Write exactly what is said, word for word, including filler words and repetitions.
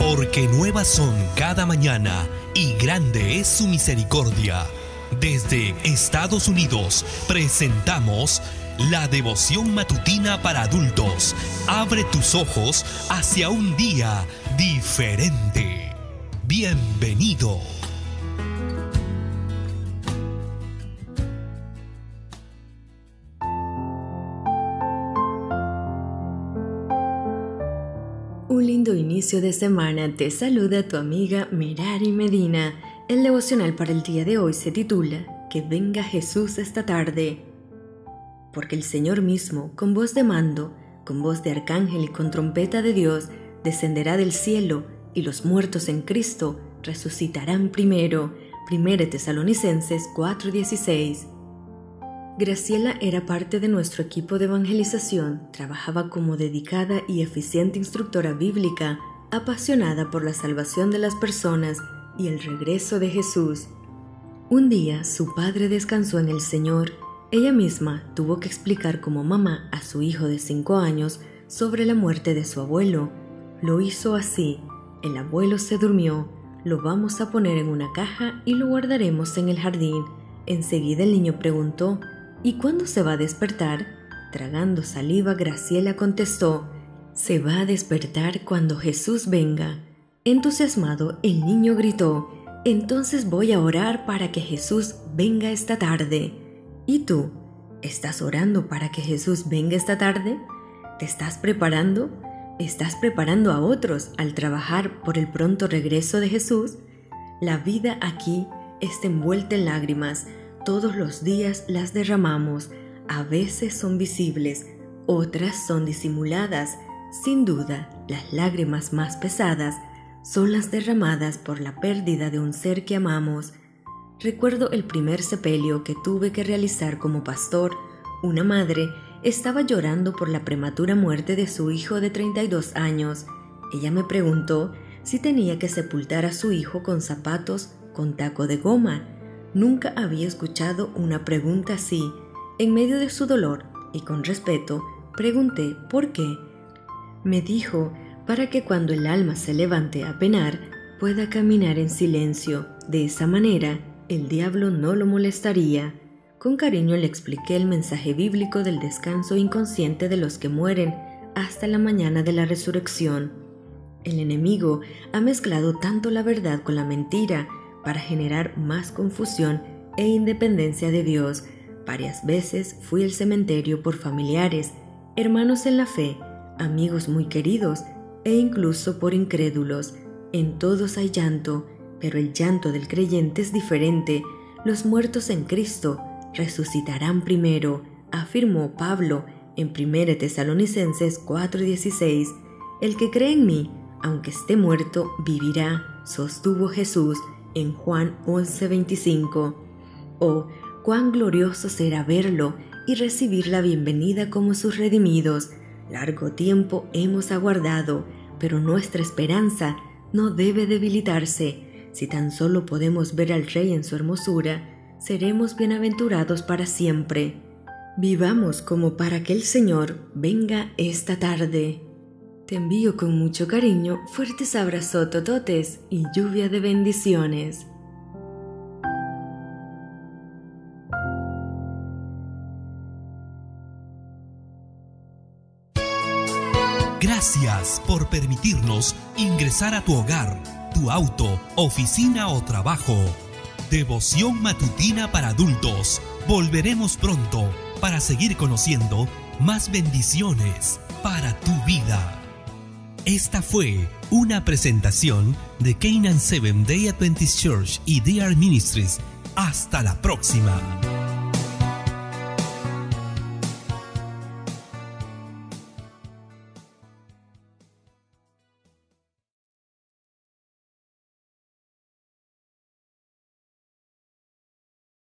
Porque nuevas son cada mañana y grande es su misericordia. Desde Estados Unidos presentamos la devoción matutina para adultos. Abre tus ojos hacia un día diferente. Bienvenido. Un lindo inicio de semana, te saluda tu amiga Merari Medina. El devocional para el día de hoy se titula Que venga Jesús esta tarde. Porque el Señor mismo, con voz de mando, con voz de arcángel y con trompeta de Dios, descenderá del cielo, y los muertos en Cristo resucitarán primero. Primera Tesalonicenses cuatro dieciséis. Graciela era parte de nuestro equipo de evangelización, trabajaba como dedicada y eficiente instructora bíblica, apasionada por la salvación de las personas y el regreso de Jesús. Un día su padre descansó en el Señor. Ella misma tuvo que explicar como mamá a su hijo de cinco años sobre la muerte de su abuelo. Lo hizo así: el abuelo se durmió, lo vamos a poner en una caja y lo guardaremos en el jardín. Enseguida el niño preguntó: ¿y cuándo se va a despertar? Tragando saliva, Graciela contestó: se va a despertar cuando Jesús venga. Entusiasmado, el niño gritó: entonces voy a orar para que Jesús venga esta tarde. ¿Y tú? ¿Estás orando para que Jesús venga esta tarde? ¿Te estás preparando? ¿Estás preparando a otros al trabajar por el pronto regreso de Jesús? La vida aquí está envuelta en lágrimas. Todos los días las derramamos. A veces son visibles, otras son disimuladas. Sin duda, las lágrimas más pesadas son las derramadas por la pérdida de un ser que amamos. Recuerdo el primer sepelio que tuve que realizar como pastor. Una madre estaba llorando por la prematura muerte de su hijo de treinta y dos años. Ella me preguntó si tenía que sepultar a su hijo con zapatos con taco de goma. Nunca había escuchado una pregunta así. En medio de su dolor y con respeto, pregunté ¿por qué? Me dijo: para que cuando el alma se levante a penar, pueda caminar en silencio. De esa manera, el diablo no lo molestaría. Con cariño le expliqué el mensaje bíblico del descanso inconsciente de los que mueren hasta la mañana de la resurrección. El enemigo ha mezclado tanto la verdad con la mentira para generar más confusión e independencia de Dios. Varias veces fui al cementerio por familiares, hermanos en la fe, amigos muy queridos e incluso por incrédulos. En todos hay llanto, pero el llanto del creyente es diferente. Los muertos en Cristo resucitarán primero, afirmó Pablo en Primera Tesalonicenses cuatro dieciséis. El que cree en mí, aunque esté muerto, vivirá, sostuvo Jesús en Juan once veinticinco. Oh, cuán glorioso será verlo y recibir la bienvenida como sus redimidos. Largo tiempo hemos aguardado, pero nuestra esperanza no debe debilitarse. Si tan solo podemos ver al Rey en su hermosura, seremos bienaventurados para siempre. Vivamos como para que el Señor venga esta tarde. Te envío con mucho cariño fuertes abrazos tototes y lluvia de bendiciones. Gracias por permitirnos ingresar a tu hogar, tu auto, oficina o trabajo. Devoción matutina para adultos. Volveremos pronto para seguir conociendo más bendiciones para tu vida. Esta fue una presentación de Canaan Seventh Day Adventist Church y D R Ministries. Hasta la próxima.